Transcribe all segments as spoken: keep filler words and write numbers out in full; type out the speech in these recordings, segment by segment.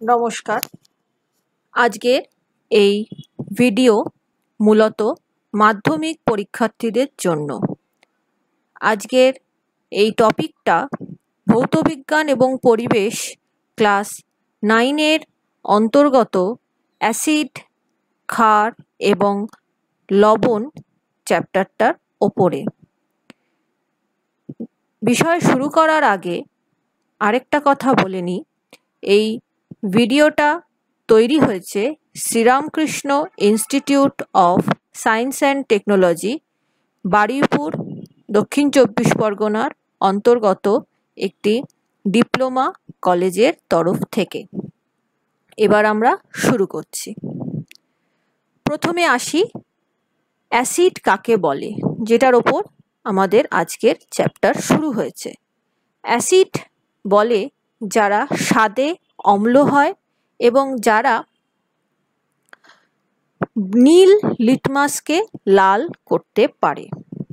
নমস্কার। আজকের এই ভিডিও মূলত মাধ্যমিক পরীক্ষার্থীদের জন্য। আজকের এই টপিকটা ভৌতবিজ্ঞান এবং পরিবেশ ক্লাস নাইনের অন্তর্গত অ্যাসিড, ক্ষার এবং লবণ চ্যাপ্টারটার ওপরে। বিষয় শুরু করার আগে আরেকটা কথা বলে নিই, এই ভিডিওটা তৈরি হয়েছে Sri Ramakrishna institute of science and technology, Baruipur, দক্ষিণ চব্বিশ পরগনার অন্তর্গত একটি ডিপ্লোমা কলেজের তরফ থেকে। এবার আমরা শুরু করছি। প্রথমে আসি অ্যাসিড কাকে বলে, যেটার ওপর আমাদের আজকের চ্যাপ্টার শুরু হয়েছে। অ্যাসিড বলে যারা স্বাদে অম্ল হয় এবং যারা নীল লিটমাসকে লাল করতে পারে।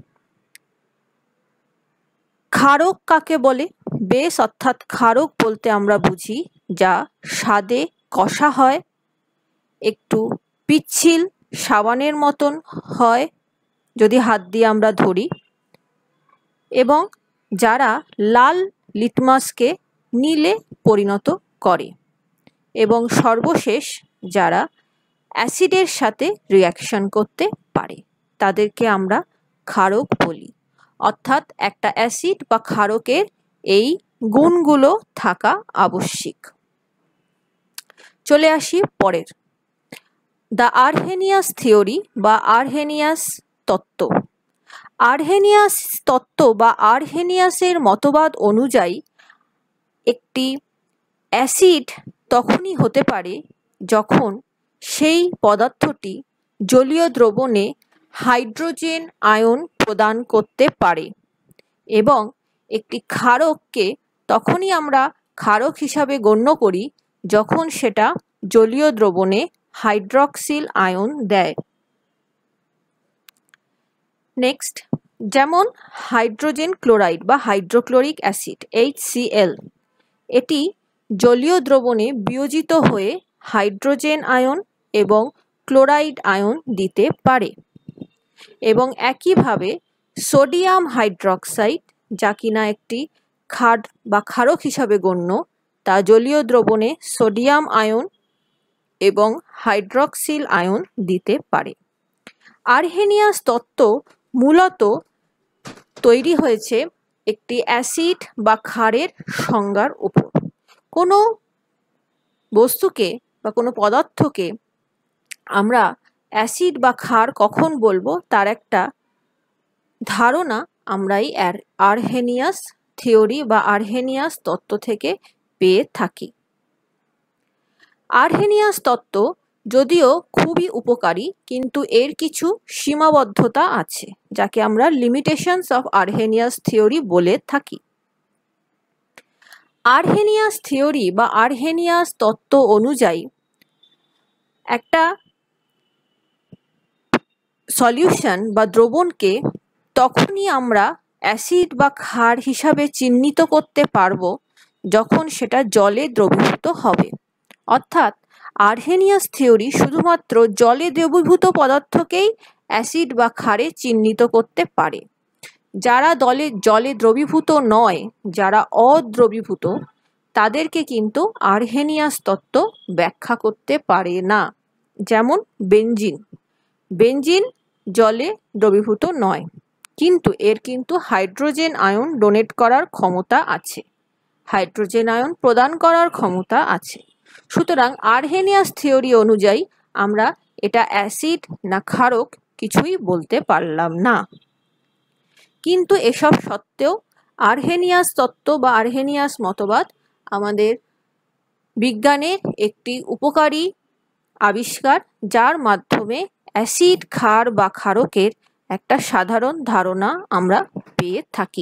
ক্ষারক কাকে বলে? বেশ, অর্থাৎ ক্ষারক বলতে আমরা বুঝি যা স্বাদে কষা হয়, একটু পিচ্ছিল সাবানের মতন হয় যদি হাত দিয়ে আমরা ধরি, এবং যারা লাল লিটমাসকে নীলে পরিণত করে, এবং সর্বশেষ যারা অ্যাসিডের সাথে রিয়াকশন করতে পারে তাদেরকে আমরা ক্ষারক বলি। অর্থাৎ একটা অ্যাসিড বা ক্ষারকের এই গুণগুলো থাকা আবশ্যিক। চলে আসি পরের, দ্য আরহেনিয়াস থিওরি বা আরহেনিয়াস তত্ত্ব। আরহেনিয়াস তত্ত্ব বা আরহেনিয়াসের মতবাদ অনুযায়ী একটি অ্যাসিড তখনই হতে পারে যখন সেই পদার্থটি জলীয় দ্রবণে হাইড্রোজেন আয়ন প্রদান করতে পারে, এবং একটি ক্ষারককে তখনই আমরা ক্ষারক হিসাবে গণ্য করি যখন সেটা জলীয় দ্রবণে হাইড্রক্সিল আয়ন দেয়। নেক্সট, যেমন হাইড্রোজেন ক্লোরাইড বা hydrochloric acid H C L, এটি জলীয় দ্রবণে বিয়োজিত হয়ে হাইড্রোজেন আয়ন এবং ক্লোরাইড আয়ন দিতে পারে। এবং একইভাবে সোডিয়াম হাইড্রক্সাইড, যা কিনা একটি ক্ষার বা ক্ষারক হিসাবে গণ্য, তা জলীয় দ্রবণে সোডিয়াম আয়ন এবং হাইড্রক্সিল আয়ন দিতে পারে। আরহেনিয়াস তত্ত্ব মূলত তৈরি হয়েছে একটি অ্যাসিড বা ক্ষারের সংজ্ঞার উপর। কোনো বস্তুকে বা কোনো পদার্থকে আমরা অ্যাসিড বা ক্ষার কখন বলবো তার একটা ধারণা আমরা এই আরহেনিয়াস থিওরি বা আরহেনিয়াস তত্ত্ব থেকে পেয়ে থাকি। আরহেনিয়াস তত্ত্ব যদিও খুবই উপকারী, কিন্তু এর কিছু সীমাবদ্ধতা আছে যাকে আমরা লিমিটেশনস অফ আরহেনিয়াস থিওরি বলে থাকি। আরহেনিয়াস থিওরি বা আরহেনিয়াস তত্ত্ব অনুযায়ী একটা সলিউশন বা দ্রবণকে তখনই আমরা অ্যাসিড বা ক্ষার হিসাবে চিহ্নিত করতে পারবো যখন সেটা জলে দ্রবীভূত হবে। অর্থাৎ আরহেনিয়াস থিওরি শুধুমাত্র জলে দ্রবীভূত পদার্থকেই অ্যাসিড বা ক্ষারে চিহ্নিত করতে পারে। যারা দলে জলে দ্রবীভূত নয়, যারা অদ্রবীভূত, তাদেরকে কিন্তু আরহেনিয়াস তত্ত্ব ব্যাখ্যা করতে পারে না। যেমন বেনজিন, বেনজিন জলে দ্রবীভূত নয়, কিন্তু এর কিন্তু হাইড্রোজেন আয়ন ডোনেট করার ক্ষমতা আছে, হাইড্রোজেন আয়ন প্রদান করার ক্ষমতা আছে। সুতরাং আরহেনিয়াস থিওরি অনুযায়ী আমরা এটা অ্যাসিড না ক্ষারক কিছুই বলতে পারলাম না। কিন্তু এসব সত্ত্বেও আরহেনিয়াস তত্ত্ব বা আরহেনিয়াস মতবাদ আমাদের বিজ্ঞানের একটি উপকারী আবিষ্কার, যার মাধ্যমে অ্যাসিড, ক্ষার বা ক্ষারকের একটা সাধারণ ধারণা আমরা পেয়ে থাকি।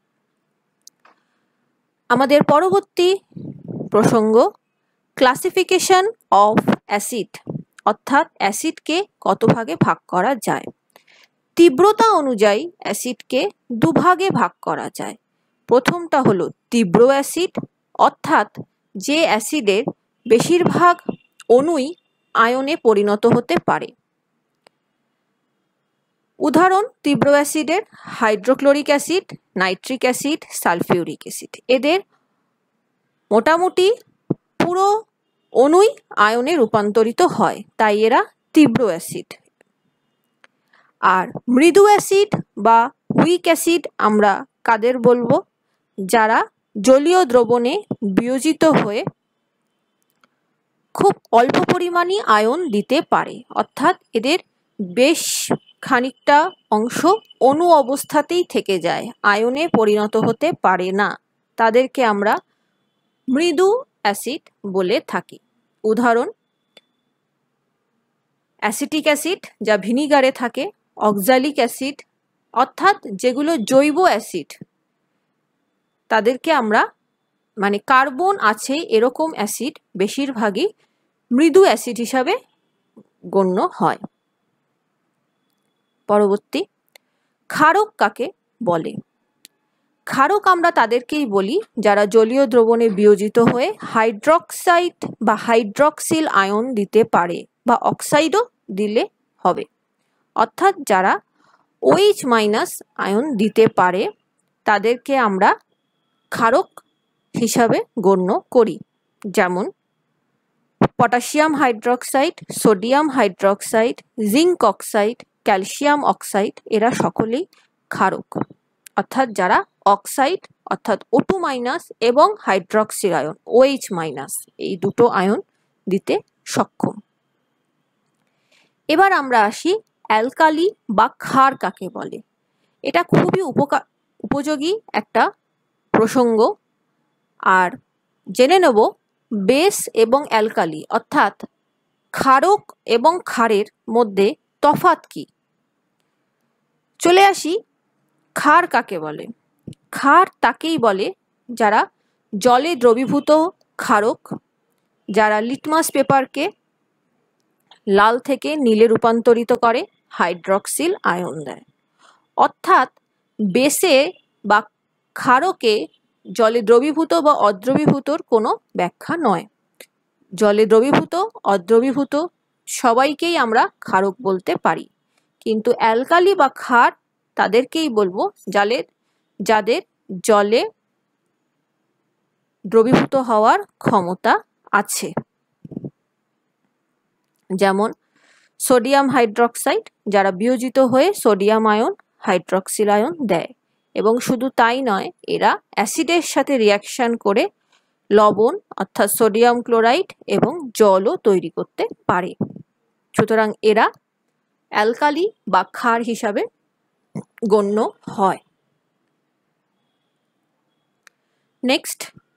আমাদের পরবর্তী প্রসঙ্গ ক্লাসিফিকেশন অফ অ্যাসিড, অর্থাৎ অ্যাসিডকে কত ভাগে ভাগ করা যায়। তীব্রতা অনুযায়ী অ্যাসিডকে দুভাগে ভাগ করা যায়। প্রথমটা হলো তীব্র অ্যাসিড, অর্থাৎ যে অ্যাসিডের বেশিরভাগ অণুই আয়নে পরিণত হতে পারে। উদাহরণ তীব্র অ্যাসিডের hydrochloric acid, nitric acid, sulphuric acid. এদের মোটামুটি পুরো অণুই আয়নে রূপান্তরিত হয়, তাই এরা তীব্র অ্যাসিড। আর মৃদু অ্যাসিড বা উইক অ্যাসিড আমরা কাদের বলবো? যারা জলীয় দ্রবণে বিয়োজিত হয়ে খুব অল্প পরিমাণে আয়ন দিতে পারে, অর্থাৎ এদের বেশ খানিকটা অংশ অণু অবস্থাতেই থেকে যায়, আয়নে পরিণত হতে পারে না। তাদেরকে আমরা মৃদু অ্যাসিড বলে থাকি। উদাহরণ অ্যাসিটিক অ্যাসিড যা ভিনিগারে থাকে, অক্সালিক অ্যাসিড অর্থাৎ যেগুলো জৈব অ্যাসিড, তাদেরকে আমরা মানে কার্বন আছে এরকম অ্যাসিড বেশিরভাগই মৃদু অ্যাসিড হিসাবে গণ্য হয়। পরবর্তী, ক্ষারক কাকে বলে? ক্ষারক আমরা তাদেরকেই বলি যারা জলীয় দ্রবণে বিয়োজিত হয়ে হাইড্রক্সাইড বা হাইড্রক্সিল আয়ন দিতে পারে, বা অক্সাইডও দিলে হবে, অর্থাৎ যারা ওএইচ মাইনাস আয়ন দিতে পারে তাদেরকে আমরা ক্ষারক হিসাবে গণ্য করি। যেমন potassium hydroxide, sodium hydroxide, zinc oxide, calcium oxide, এরা সকলেই ক্ষারক, অর্থাৎ যারা অক্সাইড অর্থাৎ ও টু মাইনাস এবং হাইড্রক্সিল আয়ন ওএইচ মাইনাস এই দুটো আয়ন দিতে সক্ষম। এবার আমরা আসি অ্যালকালি বা ক্ষার কাকে বলে। এটা খুবই উপকার উপযোগী একটা প্রসঙ্গ। আর জেনে নেব বেস এবং অ্যালকালি অর্থাৎ ক্ষারক এবং ক্ষারের মধ্যে তফাৎ কি। চলে আসি ক্ষার কাকে বলে। ক্ষার তাকেই বলে যারা জলে দ্রবীভূত ক্ষারক, যারা লিটমাস পেপারকে লাল থেকে নীলে রূপান্তরিত করে হাইড্রক্সিল আয়ন দেয়। অর্থাৎ বেসে বা ক্ষারকে জলে দ্রবীভূত বা অদ্রবীভূতর কোনো ব্যাখ্যা নয়। জলে দ্রবীভূত অদ্রবীভূত সবাইকেই আমরা ক্ষারক বলতে পারি, কিন্তু অ্যালকালি বা ক্ষার তাদেরকেই বলবো যাদের যাদের জলে দ্রবীভূত হওয়ার ক্ষমতা আছে। যেমন সোডিয়াম হাইড্রক্সাইড, যারা বিয়োজিত হয়ে সোডিয়াম আয়ন হাইড্রক্সিল আয়ন দেয়, এবং শুধু তাই নয়, এরা অ্যাসিডের সাথে রিয়াকশন করে লবণ অর্থাৎ সোডিয়াম ক্লোরাইড এবং জলও তৈরি করতে পারে। সুতরাং এরা অ্যালকালি বা ক্ষার হিসাবে গণ্য হয়। নেক্সট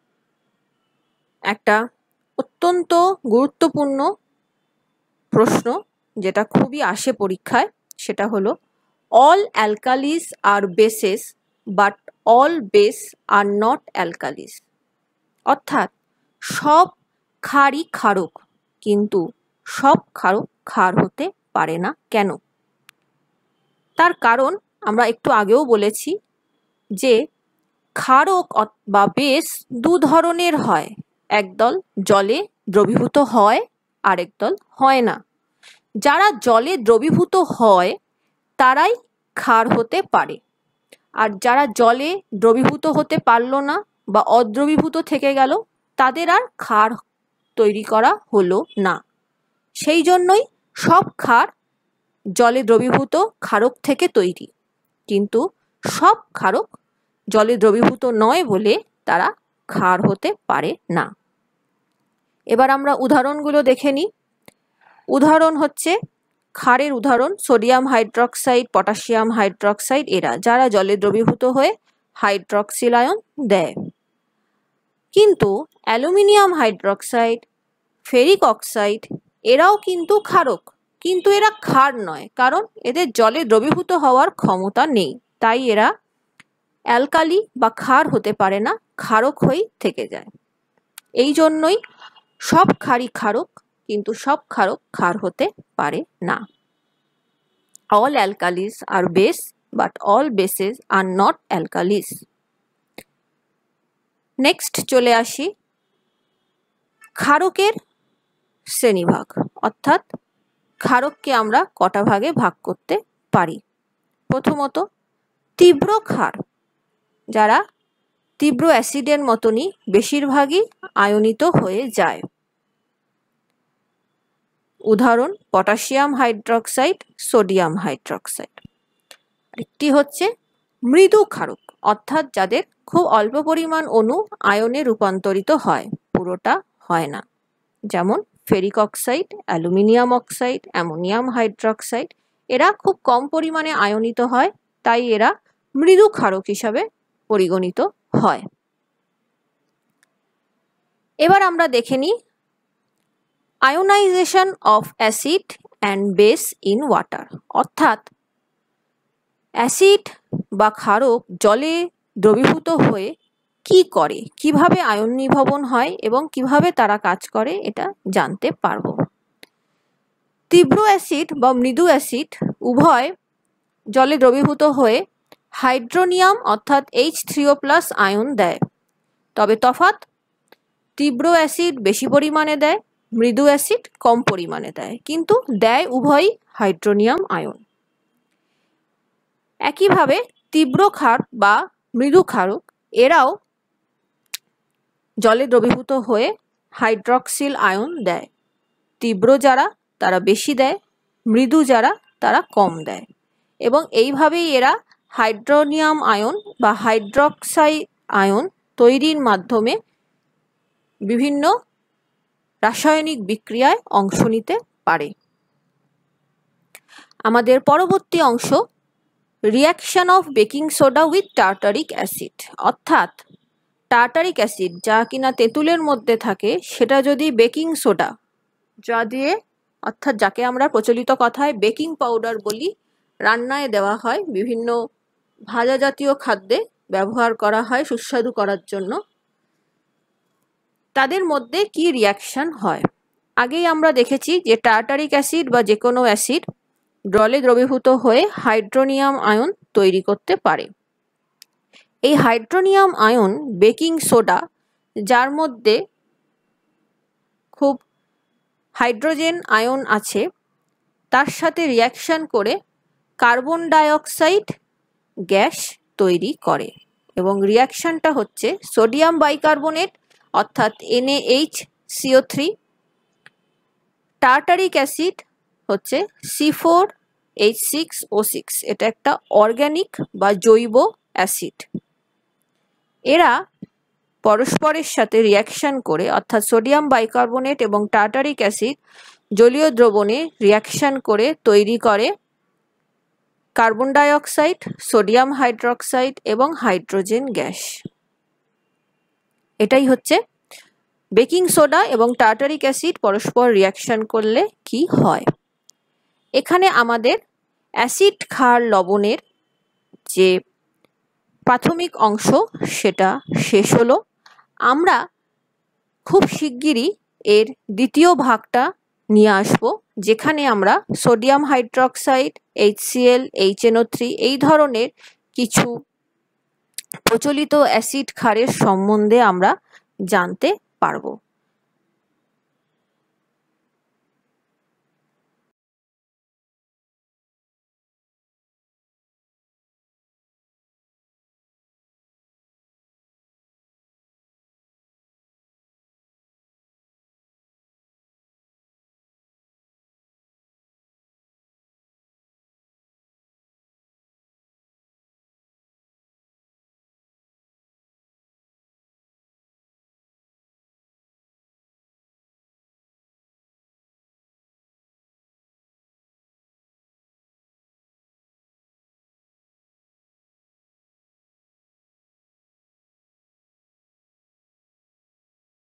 একটা অত্যন্ত গুরুত্বপূর্ণ প্রশ্ন যেটা খুবই আসে পরীক্ষায়, সেটা হলো all alkalis are bases but all base are not alkalis. অর্থাৎ সব ক্ষারই ক্ষারক, কিন্তু সব ক্ষারক ক্ষার হতে পারে না কেন? তার কারণ আমরা একটু আগেও বলেছি যে ক্ষারক বা বেস দু ধরনের হয়, একদল জলে দ্রবীভূত হয় আর একদল হয় না। যারা জলে দ্রবীভূত হয় তারাই ক্ষার হতে পারে, আর যারা জলে দ্রবীভূত হতে পারলো না বা অদ্রবীভূত থেকে গেল তাদের আর ক্ষার তৈরি করা হলো না। সেই জন্যই সব ক্ষার জলে দ্রবীভূত ক্ষারক থেকে তৈরি, কিন্তু সব ক্ষারক জলে দ্রবীভূত নয় বলে তারা ক্ষার হতে পারে না। এবার আমরা উদাহরণগুলো দেখে নিই। উদাহরণ হচ্ছে ক্ষারের উদাহরণ সোডিয়াম হাইড্রক্সাইড, পটাশিয়াম হাইড্রক্সাইড, এরা যারা জলে দ্রবীভূত হয়ে হাইড্রক্সিল আয়ন দেয়। কিন্তু অ্যালুমিনিয়াম হাইড্রক্সাইড, ফেরিক অক্সাইড এরাও কিন্তু ক্ষারক, কিন্তু এরা ক্ষার নয়, কারণ এদের জলে দ্রবীভূত হওয়ার ক্ষমতা নেই, তাই এরা অ্যালকালি বা ক্ষার হতে পারে না, ক্ষারক হয়েই থেকে যায়। এই জন্যই সব ক্ষারই ক্ষারক, কিন্তু সব ক্ষারক ক্ষার হতে পারে না। All alkalis are base but all bases are not alkalis. Next চলে আসি ক্ষারকের শ্রেণীভাগ, অর্থাৎ ক্ষারককে আমরা কটা ভাগে ভাগ করতে পারি। প্রথমত তীব্র ক্ষার, যারা তীব্র অ্যাসিডের মতনই বেশিরভাগই আয়নিত হয়ে যায়। উদাহরণ পটাশিয়াম হাইড্রক্সাইড, সোডিয়াম হাইড্রক্সাইড। একটি হচ্ছে মৃদু ক্ষারক, অর্থাৎ যাদের খুব অল্প পরিমাণ অণু আয়নে রূপান্তরিত হয়, পুরোটা হয় না, যেমন ferric oxide, aluminium oxide, ammonium hydroxide. এরা খুব কম পরিমাণে আয়নিত হয়, তাই এরা মৃদু ক্ষারক হিসাবে পরিগণিত হয়। এবার আমরা দেখে নিই ionisation of acid and base in water, অর্থাৎ অ্যাসিড বা ক্ষারক জলে দ্রবীভূত হয়ে কি করে, কিভাবে আয়ন নির্ভবন হয় এবং কিভাবে তারা কাজ করে, এটা জানতে পারব। তীব্র অ্যাসিড বা মৃদু অ্যাসিড উভয় জলে দ্রবীভূত হয়ে হাইড্রোনিয়াম অর্থাৎ H three O plus ion দেয়। তবে তফাৎ, তীব্র অ্যাসিড বেশি পরিমাণে দেয়, মৃদু অ্যাসিড কম পরিমাণে দেয়, কিন্তু দেয় উভয়ই হাইড্রোনিয়াম আয়ন। একইভাবে তীব্র ক্ষার বা মৃদু ক্ষারক এরাও জলে দ্রবীভূত হয়ে হাইড্রক্সিল আয়ন দেয়। তীব্র যারা তারা বেশি দেয়, মৃদু যারা তারা কম দেয়, এবং এইভাবেই এরা হাইড্রোনিয়াম আয়ন বা হাইড্রক্সাইড আয়ন তৈরির মাধ্যমে বিভিন্ন রাসায়নিক বিক্রিয়ায় অংশ নিতে পারে। আমাদের পরবর্তী অংশ reaction of baking soda with tartaric acid, অর্থাৎ টার্টারিক অ্যাসিড যা কিনা তেঁতুলের মধ্যে থাকে, সেটা যদি বেকিং সোডা যা দিয়ে, অর্থাৎ যাকে আমরা প্রচলিত কথায় বেকিং পাউডার বলি, রান্নায় দেওয়া হয়, বিভিন্ন ভাজা জাতীয় খাদ্যে ব্যবহার করা হয় সুস্বাদু করার জন্য, তাদের মধ্যে কি রিয়াকশন হয়। আগেই আমরা দেখেছি যে টার্টারিক অ্যাসিড বা যে কোনো অ্যাসিড জলে দ্রবীভূত হয়ে হাইড্রোনিয়াম আয়ন তৈরি করতে পারে। এই হাইড্রোনিয়াম আয়ন বেকিং সোডা, যার মধ্যে খুব হাইড্রোজেন আয়ন আছে, তার সাথে রিয়াকশন করে কার্বন ডাইঅক্সাইড গ্যাস তৈরি করে, এবং রিয়াকশনটা হচ্ছে সোডিয়াম বাইকার্বনেট অর্থাৎ N A H C O three, tartaric acid হচ্ছে C four H six O six. এটা একটা অর্গ্যানিক বা জৈব অ্যাসিড। এরা পরস্পরের সাথে রিয়াকশন করে, অর্থাৎ সোডিয়াম বাইকার্বনেট এবং টার্টারিক অ্যাসিড জলীয় দ্রবণে রিয়াকশন করে তৈরি করে কার্বন ডাইঅক্সাইড, সোডিয়াম হাইড্রক্সাইড এবং হাইড্রোজেন গ্যাস। এটাই হচ্ছে বেকিং সোডা এবং টার্টারিক অ্যাসিড পরস্পর রিয়াকশন করলে কি হয়। এখানে আমাদের অ্যাসিড ক্ষার লবণের যে প্রাথমিক অংশ সেটা শেষ হলো। আমরা খুব শিগগিরই এর দ্বিতীয় ভাগটা নিয়ে আসবো, যেখানে আমরা sodium hydroxide, H C L, H N O three এই ধরনের কিছু প্রচলিত অ্যাসিড ক্ষারের সম্বন্ধে আমরা জানতে পারবো।